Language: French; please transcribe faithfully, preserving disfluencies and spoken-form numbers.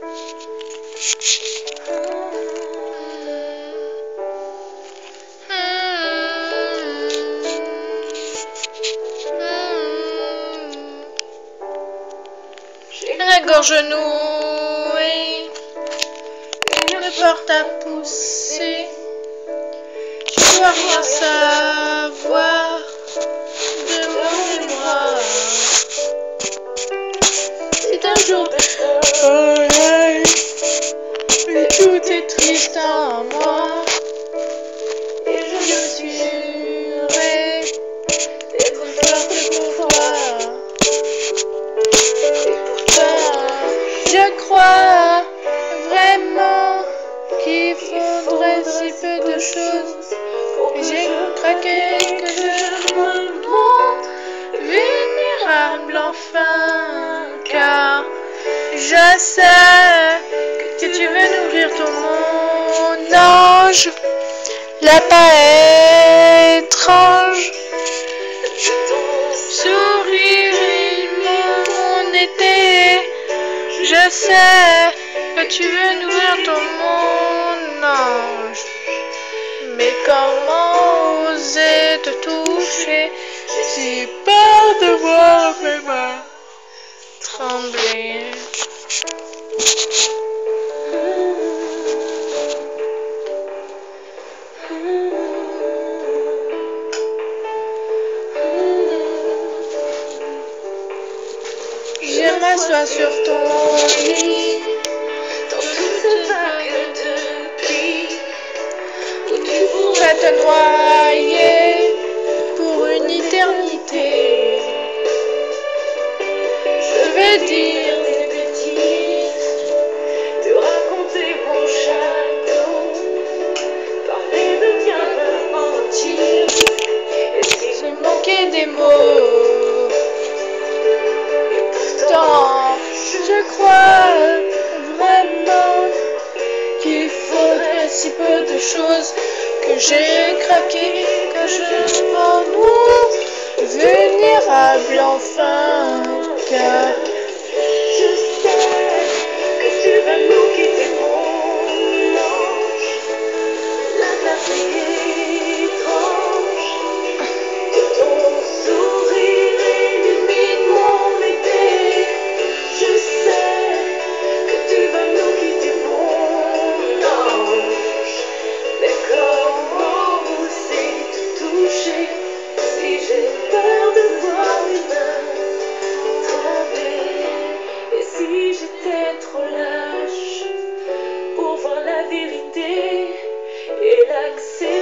La gorge nouée, une porte à pousser. Je dois rien savoir de mon mémoire. C'est un jour pareil, mais tout est triste en moi. Et je me suis d'être forte pour toi. Je crois vraiment qu'il faudrait si peu de choses. J'ai craqué que je me montre vulnérable enfin. Car je sais que tu veux nourrir tout mon ange. La paix étrange, sourire et mon été. Je sais que tu veux nourrir ton mon ange. Mais comment oser te toucher? J'ai si peur de voir mes mains trembler. Je m'assois sur ton lit, dans toute vague de pluie, où tu pourrais te noyer pour une éternité. Je vais dire des bêtises, te raconter mon château, parler de bien me mentir, et si je manquais des mots. Je crois vraiment qu'il faudrait si peu de choses, que j'ai craqué, que je m'ennuie, vulnérable enfin. Car je sais que tu vas nous quitter, mon ange. La clarté étrange de ton sourire illumine mon été. Je sais que tu vas nous quitter, mon ange. Mais comment oser te toucher si j'ai peur de voir mes mains trembler? Et si j'étais trop lâche pour voir la vérité et l'accès